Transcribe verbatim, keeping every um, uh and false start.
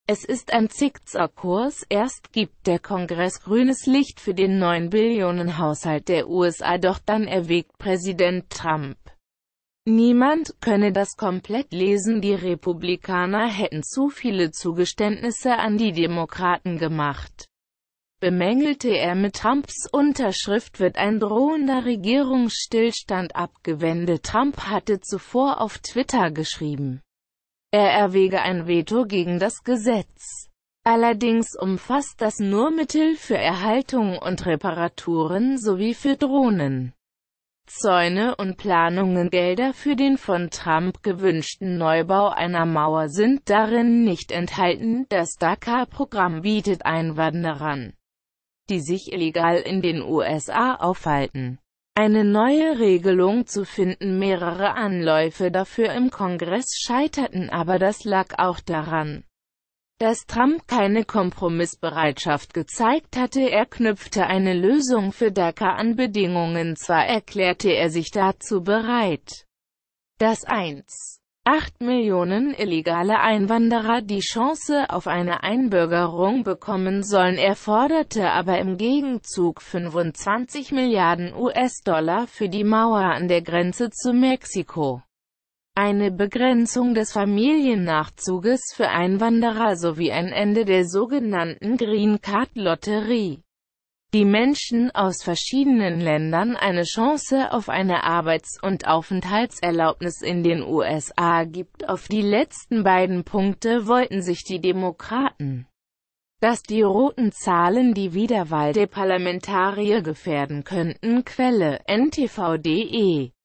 Es ist ein Zickzackkurs, erst gibt der Kongress grünes Licht für den neun Billionen Haushalt der U S A, doch dann erwägt Präsident Trump. Niemand könne das komplett lesen, die Republikaner hätten zu viele Zugeständnisse an die Demokraten gemacht, bemängelte er. Mit Trumps Unterschrift wird ein drohender Regierungsstillstand abgewendet. Trump hatte zuvor auf Twitter geschrieben, er erwäge ein Veto gegen das Gesetz. Allerdings umfasst das nur Mittel für Erhaltung und Reparaturen sowie für Drohnen, Zäune und Planungen. Gelder für den von Trump gewünschten Neubau einer Mauer sind darin nicht enthalten. Das DACA-Programm bietet Einwanderern, die sich illegal in den U S A aufhalten, eine neue Regelung zu finden. Mehrere Anläufe dafür im Kongress scheiterten, aber das lag auch daran, dass Trump keine Kompromissbereitschaft gezeigt hatte. Er knüpfte eine Lösung für DACA an Bedingungen. Zwar erklärte er sich dazu bereit, dass eins Komma acht Millionen illegale Einwanderer die Chance auf eine Einbürgerung bekommen sollen. Er forderte aber im Gegenzug fünfundzwanzig Milliarden U S-Dollar für die Mauer an der Grenze zu Mexiko, eine Begrenzung des Familiennachzuges für Einwanderer sowie ein Ende der sogenannten Green Card-Lotterie, die Menschen aus verschiedenen Ländern eine Chance auf eine Arbeits- und Aufenthaltserlaubnis in den U S A gibt. Auf die letzten beiden Punkte wollten sich die Demokraten, dass die roten Zahlen die Wiederwahl der Parlamentarier gefährden könnten. Quelle: N T V punkt de